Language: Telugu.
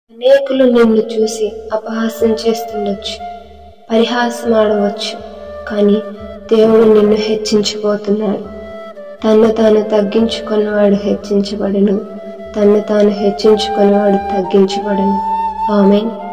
అనేకులు నిన్ను చూసి అపహాస్యం చేస్తుండొచ్చు, పరిహాసం ఆడవచ్చు. కానీ దేవుడు నిన్ను హెచ్చించబోతున్నాడు. తన్ను తాను తగ్గించుకున్నవాడు హెచ్చించబడును, తన్ను తాను హెచ్చించుకున్నవాడు తగ్గించబడును. ఆమేన్.